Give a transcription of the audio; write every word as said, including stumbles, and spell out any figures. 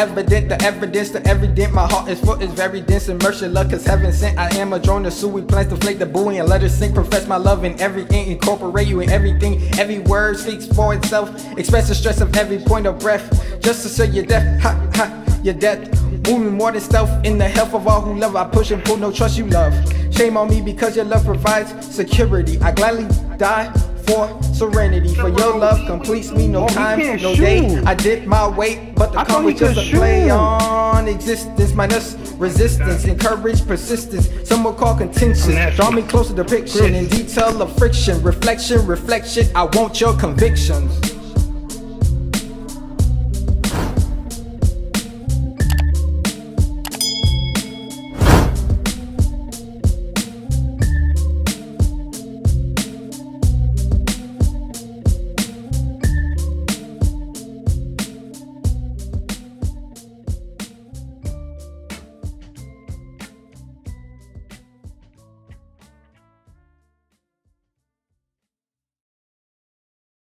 evident, the evidence, the evident. My heart is full, is very dense. Immersion, luck is heaven sent. I am a drone, the sui plans to flake the buoy and let it sink. Profess my love in every ink, incorporate you in everything. Every word speaks for itself. Express the stress of every point of breath. Just to say your death, ha ha, your death. Moving more than stealth in the health of all who love. I push and pull, no trust you love. Shame on me because your love provides security. I gladly die for serenity. For your love completes me, no Oh, time, he can't no shoot. day. I did my weight, but the I thought come he was just could a play shoot. on existence. Minus resistance, encourage persistence. Some will call contention. Draw me closer to depiction in detail of friction. Reflection, reflection. I want your convictions.